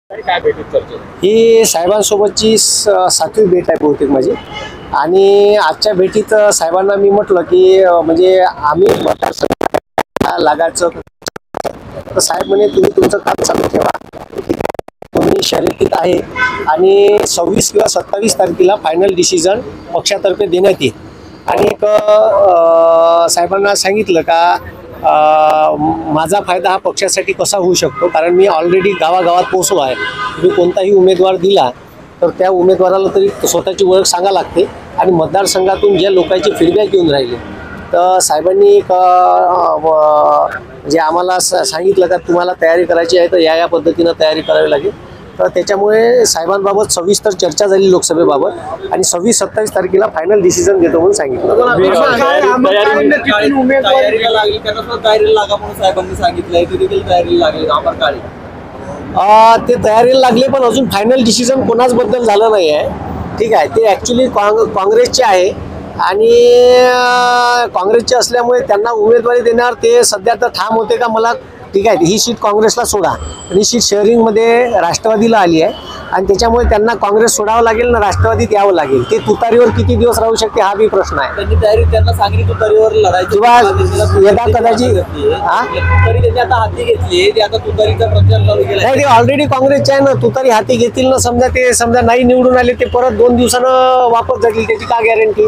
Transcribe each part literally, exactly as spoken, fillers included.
काय भेटीत चर्चा ही साहेबांसोबतची सातवी भेट आहे बहुतेक माझी. आणि आजच्या भेटीत साहेबांना मी म्हटलं की म्हणजे आम्ही मतदारसंघ लागायचं तर साहेब म्हणे तुम्ही तुमचं काम चालू ठेवा, तुम्ही शर्यतीत आहे आणि सव्वीस किंवा सत्तावीस तारखेला फायनल डिसिजन पक्षातर्फे देण्यात येईल. आणि एक साहेबांना सांगितलं का माझा फायदा हा पक्षासाठी कसा होऊ शकतो, कारण मी ऑलरेडी गावागावात पोहोचलो आहे. तुम्ही कोणताही उमेदवार दिला तर त्या उमेदवाराला तरी स्वतःची ओळख सांगा लागते आणि मतदारसंघातून ज्या लोकांचे फीडबॅक येऊन राहिले तर साहेबांनी एक म्हणजे आम्हाला सांगितलं का तुम्हाला तयारी करायची आहे तर या या पद्धतीनं तयारी करावी लागेल. तर त्याच्यामुळे साहेबांबाबत सविस्तर चर्चा झाली लोकसभेबाबत आणि सव्वीस सत्तावीस तारखेला फायनल डिसिजन घेतो म्हणून सांगितलं. ते तयारीला लागले पण अजून फायनल डिसिजन कोणाच बद्दल झालं नाही आहे. ठीक आहे, ते ॲक्च्युली काँग्रेसचे आहे आणि काँग्रेसचे असल्यामुळे त्यांना उमेदवारी देणार ते सध्या तर ठाम होते का मला. ठीक आहे, ही सीट काँग्रेसला सोडा आणि सीट शेअरिंगमध्ये राष्ट्रवादीला आली आहे आणि त्याच्यामुळे त्यांना काँग्रेस सोडावं लागेल ना राष्ट्रवादीत यावं लागेल. ते तुतारीवर किती दिवस राहू शकते हा बी प्रश्न आहे. त्यांनी तयारी त्यांना सांगितली तुतारीवर लढायची किंवा यदा कदाचित हा तुतारी त्यांनी आता हाती घेतली, ते आता तुतारीचा प्रचार चालू केला. नाही, ते ऑलरेडी काँग्रेसचे आहे ना. तुतारी हाती घेतील ना, समजा ते समजा नाही निवडून आले ते परत दोन दिवसानं वापस जातील, त्याची का गॅरंटी.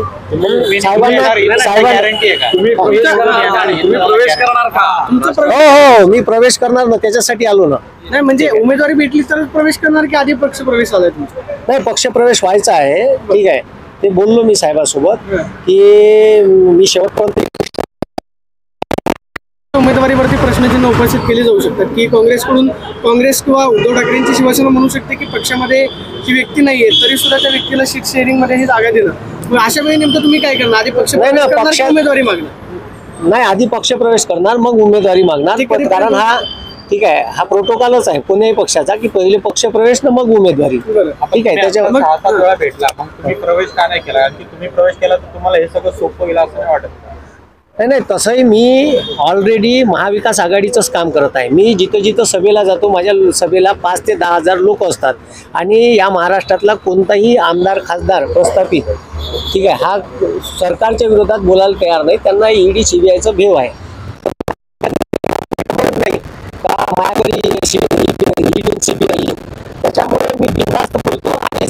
हो हो मी प्रवेश करणार ना, त्याच्यासाठी आलो ना. नाही म्हणजे उमेदवारी भेटली तर प्रवेश करणार की आधी पक्ष प्रवेश आलाय तुमचा? नाही, पक्ष प्रवेश व्हायचा आहे. ठीक आहे, ते बोललो मी साहेबांसोबत की मी शेवटपर्यंत उमेदवारीवरती प्रश्नचिन्ह उपस्थित केले जाऊ शकतात की काँग्रेसकडून काँग्रेस किंवा उद्धव ठाकरेंची शिवसेना म्हणू शकते की पक्षामध्ये जी व्यक्ती नाहीये तरी सुद्धा त्या व्यक्तीला सीट शेअरिंग मध्ये हे जागा देणं. अशा वेळी नेमकं तुम्ही काय करणार? आधी पक्ष उमेदवारी मागणार? नाही, आधी पक्ष प्रवेश करणार मग उमेदवारी मागणार. कारण हा ठीक आहे, हा प्रोटोकॉलच आहे कोणत्याही पक्षाचा की पहिले पक्ष प्रवेश ना मग उमेदवारी. ठीक आहे, त्याच्यावर वेळा भेटला मग तुम्ही प्रवेश का नाही केला? आणि तुम्ही प्रवेश केला तर तुम्हाला हे सगळं सोपं गेलं असं नाही वाटत? नाही नाही, तसंही मी ऑलरेडी महाविकास आघाडीचंच काम करत आहे. मी जिथं जिथं सभेला जातो माझ्या सभेला पाच ते दहा हजार लोक असतात आणि या महाराष्ट्रातला कोणताही आमदार खासदार प्रस्थापित ठीक आहे हा सरकारच्या विरोधात बोलायला तयार नाही. त्यांना ईडी सीबीआयचं भेव आहे. त्याच्यामुळे मी बिनधास्त बोलतो आणि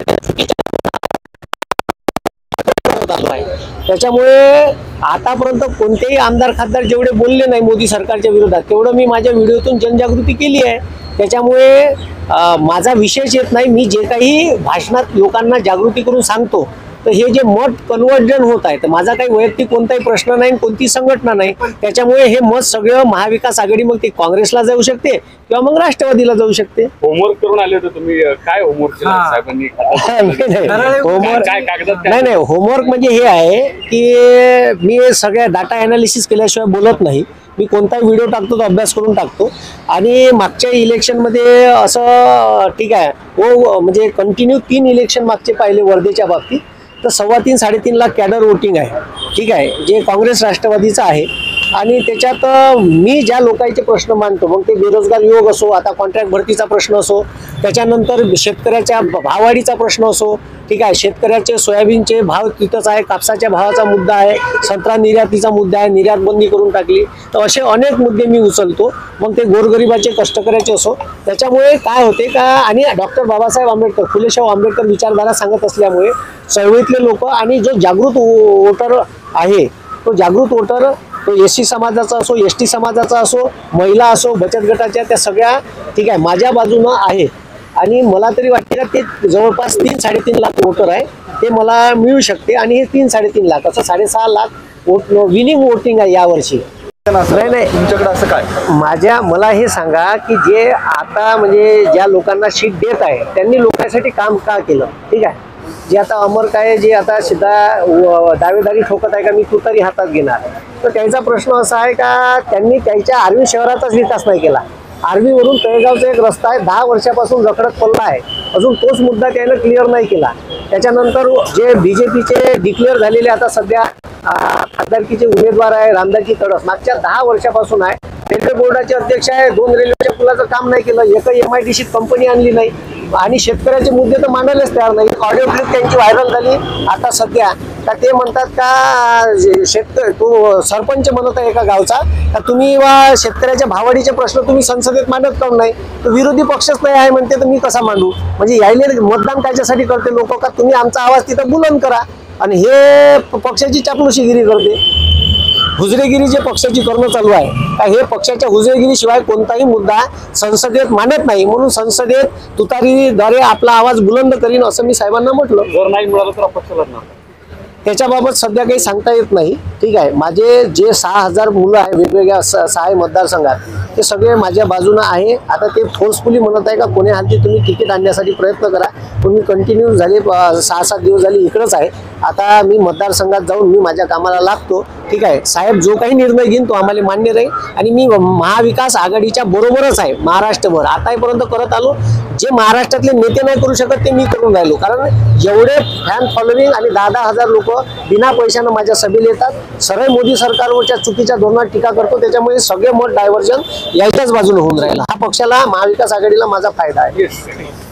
त्याच्यामुळे आतापर्यंत कोणतेही आमदार खासदार जेवढे बोलले नाही मोदी सरकारच्या विरोधात तेवढं मी माझ्या व्हिडिओतून जनजागृती केली आहे. त्याच्यामुळे माझा विशेष येत नाही. मी जे काही भाषणात लोकांना जागृती करून सांगतो तर हे जे मत कन्वर्जन होत आहे तर माझा काही वैयक्तिक कोणताही प्रश्न नाही, कोणती संघटना नाही. त्याच्यामुळे हे मत सगळं महाविकास आघाडी मग ते काँग्रेसला जाऊ शकते किंवा मग राष्ट्रवादीला जाऊ शकते. होमवर्क करून आले होते तुम्ही, काय होमवर्क केलं साहेबांनी? होमवर्क नाही नाही, होमवर्क म्हणजे हे आहे की मी सगळ्या डाटा अनालिसिस केल्याशिवाय बोलत नाही. मी कोणता व्हिडिओ टाकतो तो अभ्यास करून टाकतो. आणि मागच्या इलेक्शनमध्ये असं ठीक आहे हो म्हणजे कंटिन्यू तीन इलेक्शन मागचे पाहिले वर्धेच्या बाबतीत तर सव्वा तीन साडेतीन लाख कॅडर वोटिंग आहे. ठीक आहे, जे काँग्रेस राष्ट्रवादीचं आहे. आणि त्याच्यात मी ज्या लोकांचे प्रश्न मांडतो मग ते बेरोजगार युवक असो, आता कॉन्ट्रॅक्ट भरतीचा प्रश्न असो, त्याच्यानंतर शेतकऱ्याच्या भाववाढीचा प्रश्न असो. ठीक आहे, शेतकऱ्याचे सोयाबीनचे भाव तिथंच आहे, कापसाच्या भावाचा मुद्दा आहे, संत्रा निर्यातीचा मुद्दा आहे, निर्यात बंदी करून टाकली. तर असे अनेक मुद्दे मी उचलतो. मग ते गोरगरिबाचे कष्टकऱ्याचे असो. त्याच्यामुळे काय होते का आणि डॉक्टर बाबासाहेब आंबेडकर फुलेशाह आंबेडकर विचारधारा सांगत असल्यामुळे चळवळीतले लोक आणि जो जागृत वोटर आहे तो जागृत वोटर तो एस सी समाजाचा असो, एस टी समाजाचा असो, महिला असो, बचत गटाच्या त्या सगळ्या ठीक आहे माझ्या बाजूनं आहे. आणि मला तरी वाटते का ते जवळपास तीन साडेतीन लाख वोटर आहे ते मला मिळू शकते. आणि हे तीन साडेतीन लाख असं साडेसहा लाख वोट विनिंग वोटिंग आहे यावर्षी. नाही नाही, तुमच्याकडे असं काय माझ्या मला हे सांगा की जे आता म्हणजे ज्या लोकांना सीट देत आहे त्यांनी लोकांसाठी काम का केलं? ठीक आहे, जे आता अमर काय जे आता सीधा दावेदारी ठोकत आहे का मी तुतारी हातात घेणार तर त्यांचा प्रश्न असा आहे का त्यांनी त्यांच्या आर्वी शहराचाच विकास नाही केला. आर्वीवरून तळेगावचा एक रस्ता आहे दहा वर्षापासून रखडत पडला आहे, अजून तोच मुद्दा त्यानं क्लिअर नाही केला. त्याच्यानंतर जे बीजेपीचे डिक्लेअर झालेले आता सध्या खासदारकीचे उमेदवार आहे रामदासजी तडस मागच्या दहा वर्षापासून आहे रेल्वे बोर्डाचे अध्यक्ष आहे, दोन रेल्वेच्या पुलाचं काम नाही केलं, एकही M I D C company आणली नाही आणि शेतकऱ्याचे मुद्दे तर मांडायलाच तयार नाही. ऑडिओ क्लिप त्यांची व्हायरल झाली आता सध्या, का ते म्हणतात का शेतकरी तो सरपंच म्हणत आहे एका गावचा का तुम्ही वा शेतकऱ्याच्या भावाडीचे प्रश्न तुम्ही संसदेत मांडत काऊन नाही, तो विरोधी पक्षच नाही आहे म्हणते तर मी कसा मांडू. म्हणजे यायले मतदान कायच्यासाठी करते लोक, का तुम्ही आमचा आवाज तिथं बुलंद करा, आणि हे पक्षाची चापलुशीगिरी करते, हुजरेगिरी जे पक्षाची करणं चालू आहे का हे पक्षाच्या हुजरेगिरीशिवाय कोणताही मुद्दा संसदेत मांडत नाही. म्हणून संसदेत तुतारीद्वारे आपला आवाज बुलंद करीन असं मी साहेबांना म्हटलं. जर नाही मिळालं तर अपक्ष लढणार. त्याच्याबाबत सध्या काही सांगता येत नाही. ठीक आहे, माझे जे सहा हजार मुलं आहे वेगवेगळ्या सहा मतदारसंघात ते सगळे माझ्या बाजूनं आहे. आता ते फोर्सफुली म्हणत आहे का कोणी हालती तुम्ही तिकीट आणण्यासाठी प्रयत्न करा, पण मी कंटिन्यू झाले सहा सात दिवस झाले इकडंच आहे. आता मी मतदारसंघात जाऊन मी माझ्या कामाला लागतो. ठीक आहे, साहेब जो काही निर्णय घेईन तो आम्हाला मान्य राहील आणि मी महाविकास आघाडीच्या बरोबरच आहे महाराष्ट्रभर. आतापर्यंत करत आलो, जे महाराष्ट्रातले नेते नाही करू शकत ते मी करून राहिलो. कारण एवढे फॅन फॉलोविंग आणि दहा दहा हजार लोक बिना पैशानं माझ्या सभेला येतात. सरळ मोदी सरकारवरच्या चुकीच्या धोरणात टीका करतो, त्याच्यामुळे सगळे मत डायव्हर्जन याच्याच बाजूने होऊन राहिलं. हा पक्षाला महाविकास आघाडीला माझा फायदा आहे.